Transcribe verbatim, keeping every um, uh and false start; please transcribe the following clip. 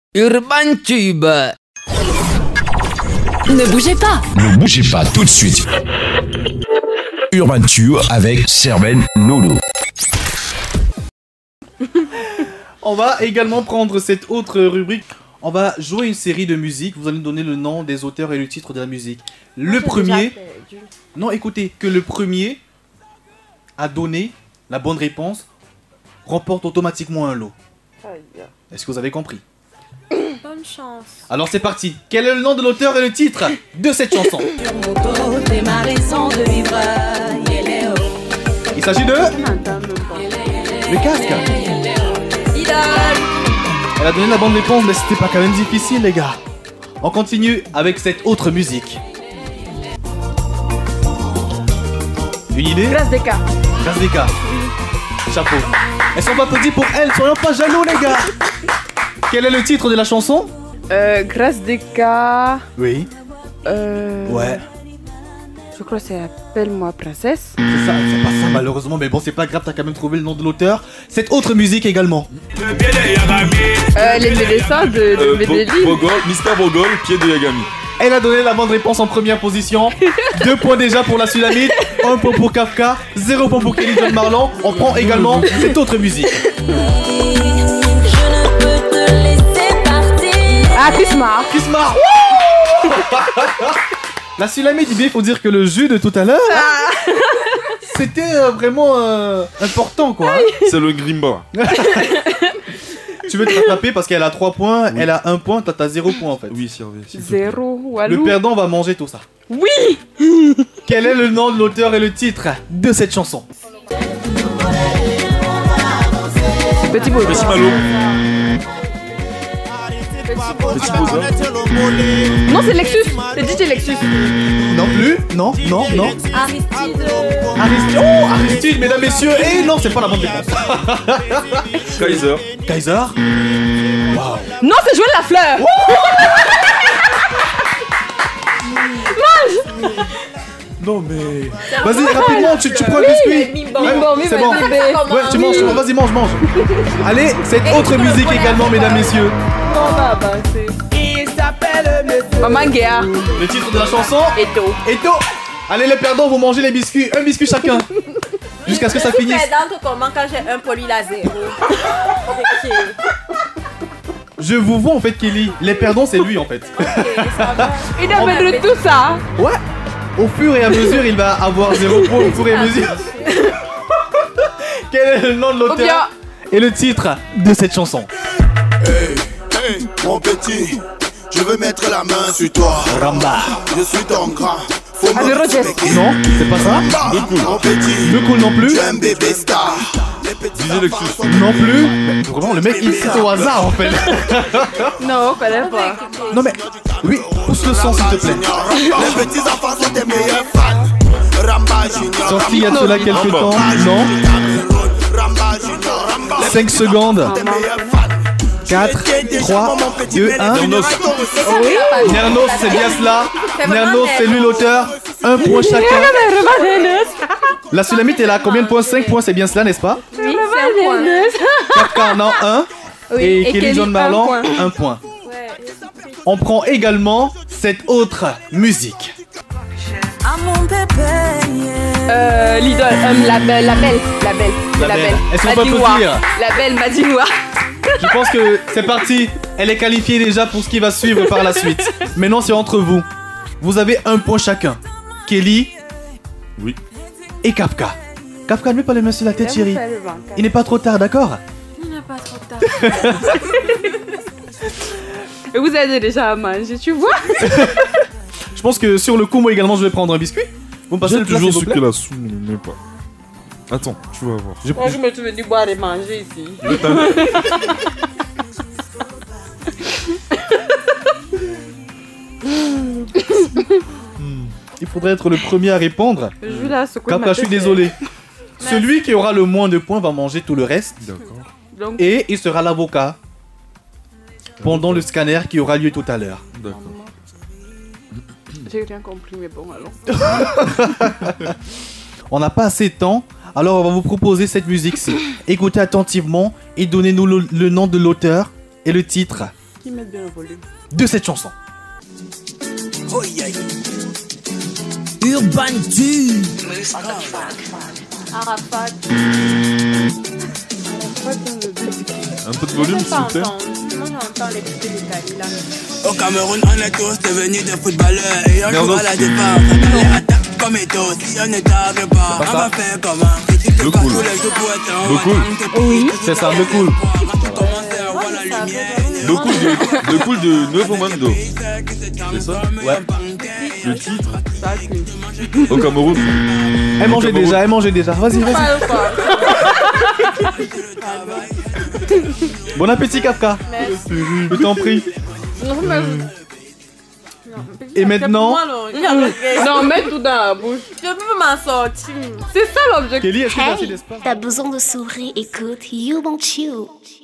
Urban Tube. Ne bougez pas. Ne bougez pas tout de suite. Urban Tube avec Serben Lolo. On va également prendre cette autre rubrique. On va jouer une série de musique. Vous allez nous donner le nom des auteurs et le titre de la musique. Le Moi, premier... Non, écoutez, que le premier a donné la bonne réponse remporte automatiquement un lot. Est-ce que vous avez compris? Bonne chance. Alors c'est parti. Quel est le nom de l'auteur et le titre de cette chanson? Il s'agit de... Le casque. Elle a donné la bonne réponse, mais c'était pas quand même difficile, les gars. On continue avec cette autre musique. Une idée? Grâce des cas. Grâce des cas. Chapeau. Elles sont pas petites pour elle, soyons pas jaloux, les gars. Quel est le titre de la chanson? Euh, grâce des cas. Oui. Euh... Ouais. Je crois que c'est Appelle-moi princesse. C'est ça, c'est pas ça malheureusement, mais bon, c'est pas grave, t'as quand même trouvé le nom de l'auteur. Cette autre musique également. Euh, les Mélissa de, de Euh, Medellin. Bo- Bogol, Mister Bogol, pied de Yagami. Elle a donné la bonne réponse en première position. Deux points déjà pour la Sulamite, un point pour Kafka, zéro point pour Kelly John Marlon. On prend également cette autre musique. Ah, Christmas. Christmas. La Sulamite, il faut dire que le jus de tout à l'heure, Ah. c'était euh, vraiment euh, important quoi. C'est le Grimba. Tu veux te rattraper parce qu'elle a trois points, elle a un point, toi t'as zéro point en fait. Oui, Servé. s'il te plaît. Zéro. Le Walou. perdant va manger tout ça. Oui. Quel est le nom de l'auteur et le titre de cette chanson? Petit beau. Petit Malo. Petit Bozza. Non, c'est Lexus. C'est D J Lexus. Non plus, non, non, non. Aristide. euh, Aristide, oh, Aristide, mesdames, messieurs, et non, c'est pas la bonne réponse. Kaiser. Kaiser. Waouh. Non, c'est Joël Lafleur. Non mais. Vas-y, rapidement, tu, tu prends le biscuit. Mimbo. Ouais, Mimbo, c'est Mimbo, bon. bébé. Ouais, tu manges, vas-y, mange, mange. Allez, cette autre musique également, mesdames, messieurs. Non, bah, bah, c'est. Maman Guéa. Le titre de la chanson. Eto. Eto. Allez, les perdants, vous mangez les biscuits, un biscuit chacun. Jusqu'à ce que ça Tout finisse. perdante comment quand j'ai un poli la zéro. Ok, Je vous vois en fait, Kelly. Les perdants, c'est lui en fait. ok, ça va. Il a fait de tout ça. Ouais. Au fur et à mesure, il va avoir zéro point au fur et à mesure. Quel est le nom de Ou bien. l'auteur et le titre de cette chanson? Hey, hey, mon petit, je veux mettre la main sur toi. Ramba. Je suis ton grand. Faut Allez, me Roger. respecter. Non, c'est pas ça. Ramba, mon petit, Le cool non plus. tu es un bébé star. Les petits D J Lexus. enfants sont- Non plus. Mais vraiment, le mec il cite au hasard en fait. Non, fallait pas. Non mais, oui, pousse le son s'il te plaît. Les petits enfants sont tes meilleurs fans. Ramba Junior. Sorti il y a de cela quelques temps. Non. Ramba Junior. Ramba. cinq secondes. Tes meilleurs fans. quatre, trois, deux, un. Nernos. Nernos, c'est bien cela. Nernos, c'est lui l'auteur. Un point chacun. La Sulamite, elle a combien de points? cinq points, c'est bien cela, n'est-ce pas? Oui, c'est un point. Kafka en a un. Et, et Kelly Kelly, John un Marlon, point. un point. Ouais. On prend également cette autre musique. Euh, l'idole. Euh, la belle. La belle. La belle. La La belle. belle. Est-ce qu'on peut Madinois. applaudir? La belle Madinois. Je pense que c'est parti. Elle est qualifiée déjà pour ce qui va suivre par la suite. Maintenant, c'est entre vous. Vous avez un point chacun. Kelly. Oui. Et Kafka. Kafka, ne mets pas les mains sur la tête, chérie. Il n'est pas trop tard, d'accord? Il n'est pas trop tard. Et vous avez déjà à manger, tu vois? Je pense que sur le coup, moi également, je vais prendre un biscuit. Vous me passez J'aime le plat, toujours s'il ce vous que plaît. la soupe ne met pas. Attends, tu vas voir. Je- Moi, je me suis dit boire et manger ici. Il faudrait être le premier à répondre. Je vais la secouer. Kafka, je suis désolé. Celui qui aura le moins de points va manger tout le reste. D'accord. Donc, Et il sera l'avocat pendant le scanner qui aura lieu tout à l'heure. D'accord. j'ai rien compris, mais bon, allons. On n'a pas assez de temps, alors on va vous proposer cette musique-ci. Écoutez attentivement et donnez-nous le, le nom de l'auteur et le titre qu'ils mettent bien le volume. De cette chanson. Oh yeah. Urban Tube. Arafat. Un peu de volume, s'il vous plaît. Moi j'entends les petits détails là. Au Cameroun, on est tous devenus des footballeurs et on joue à la défense. On les attaque comme étos, si on ne tarde pas, on va faire comment? Le cool. Le cool. Oui, c'est ça, le cool. Le cool de, le cool de Nuevo Mando. C'est ça? Ouais. Le titre. Au Cameroun. Elle mangeait déjà, elle mangeait déjà. Vas-y, vas-y. Bon appétit, Kafka. Je t'en prie. Non, mais... Et maintenant... Non, mets tout dans la bouche. Je peux m'en sortir. C'est ça l'objectif. Kelly, est-ce que t'as assez Hey, d'espace? t'as besoin de sourire, écoute You Want You.